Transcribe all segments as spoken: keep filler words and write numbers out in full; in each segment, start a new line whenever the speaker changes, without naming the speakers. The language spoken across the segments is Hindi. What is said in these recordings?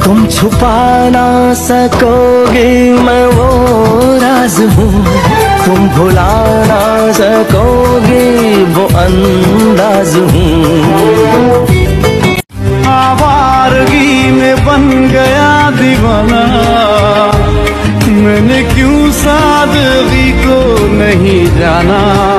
तुम छुपा ना सकोगे मैं वो राज हूँ, तुम भुला ना सकोगे वो अंदाज हूँ।
आवारगी में बन गया दीवाना, मैंने क्यों सादगी को नहीं जाना।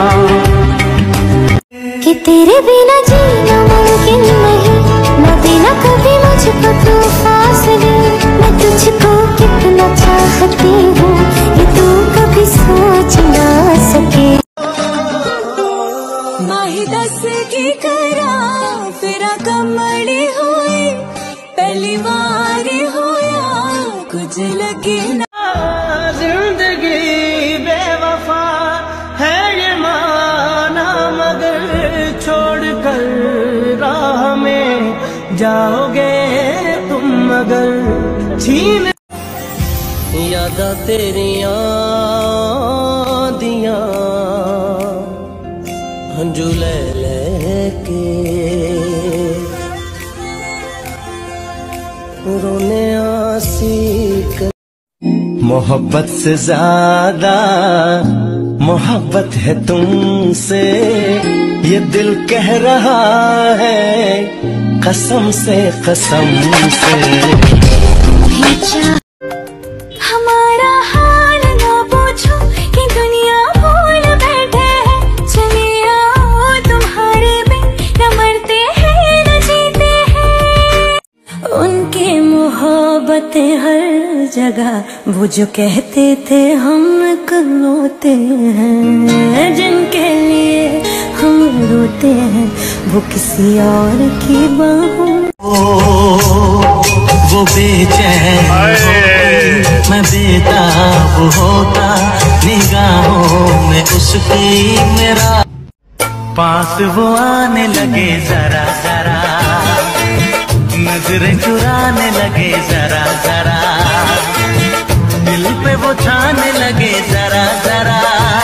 कि तेरे बिना जीना मुमकिन नहीं, न बिना कभी मुझको तू फासले। मैं तुझको कितना चाहती हूँ ये तू कभी सोच ना सके। माही दस की करा फिर कमली हुई, पहली बार होया कुछ लगे ना।
जिंदगी बेवफा है ये माना, मगर छोड़ कर राह में जाओगे तुम मगर छीन। यादा तेरिया दिया हंजू ले लेके रोने आसी। मोहब्बत से ज्यादा मोहब्बत है तुमसे, ये दिल कह रहा है कसम से कसम से।
हमारा हाल ना पूछो कि दुनिया भूल बैठे हैं, चले आओ तुम्हारे बिन न मरते हैं न जीते हैं। उनकी मोहब्बतें हर जगह, वो जो कहते थे हम रोते हैं, जिनके लिए हम रोते हैं वो किसी और की बाहों।
वो बेचैन मैं बेताब होता, निगाहों में उसकी मेरा पास वो आने लगे जरा जरा, नजरें चुराने लगे जरा जरा, दिल पे वो छाने लगे जरा जरा।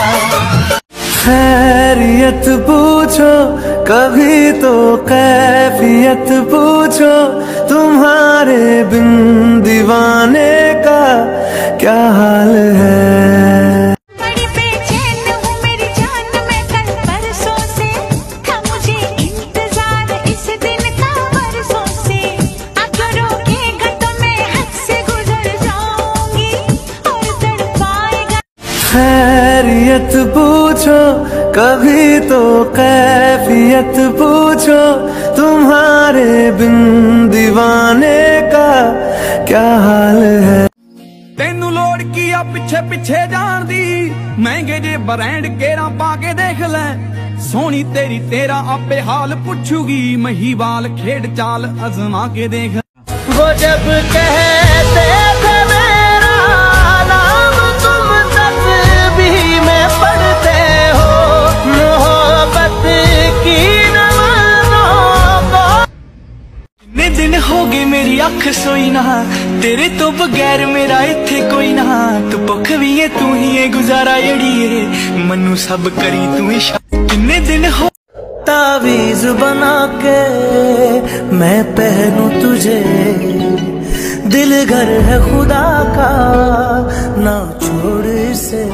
खैरियत पूछो कभी तो कैफियत पूछो, तुम्हारे बिन दीवाने का क्या हाल है।
बड़ी बेचैन हूँ मेरी जान मैं कल परसों से, था मुझे इंतजार इस दिन का बरसों से। अगर रोकेगा तो मैं हद से गुजर जाऊंगी और तड़पाएगा।
खैरियत पूछो कभी तो कैफियत पूछो, तुम्हारे बिन दीवाने का क्या हाल है।
तेनू लोड़ की आ पिछे पिछे जान दी, महंगे जे ब्रांड केरा पाके देख ले, सोनी तेरी तेरा आपे हाल पुछूगी, महीवाल खेड चाल अजमा के देख।
वो जब कहते थे मेरा नाम तुम तस्बीह में पढ़ते हो, मोहब्बत की नमाज़ों को।
कितने दिन हो गए मेरी अख सोई ना, तेरे तो बगैर मेरा इत्थे कोई ना। तू भुख भी है तू ही है गुजारा जड़िए, मनु सब करी तू ही। कितने दिन हो
तावीज बना के मैं पहनूं तुझे, दिल घर है खुदा का ना छोड़ इसे।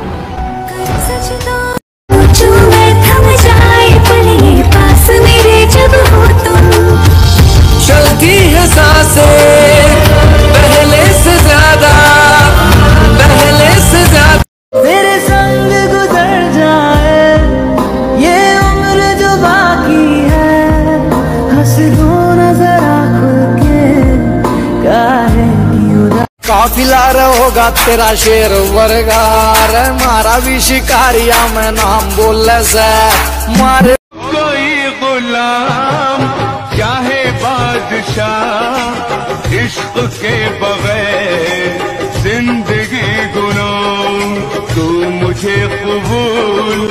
जो मैं थम जाए पले पास मेरे जब हो तुम,
चलती है सांसें पहले से ज्यादा, पहले से ज्यादा।
तेरे संग गुजर जाए ये उम्र जो बाकी है, हंस दो नजर खुल के काहे की उदास।
काफिला होगा तेरा शेर वर्गा रे, मारा भी शिकारिया मैं नाम बोले से मारे।
कोई गुलाम चाहे बादशाह, इश्क के बगैर जिंदगी गुलाम, तू मुझे कबूल।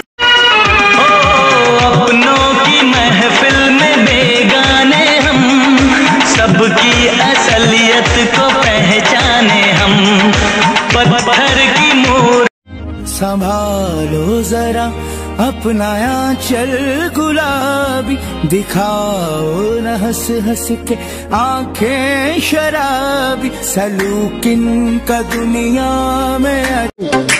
अपनों की महफिल में बेगाने हम, सबकी असलियत को पहचाने हम, पत्थर की मूर्ति। संभालो जरा
अपना आंचल गुलाबी, दिखाओ न हंस हंस के आंखें शराबी, सलूक इनका दुनिया में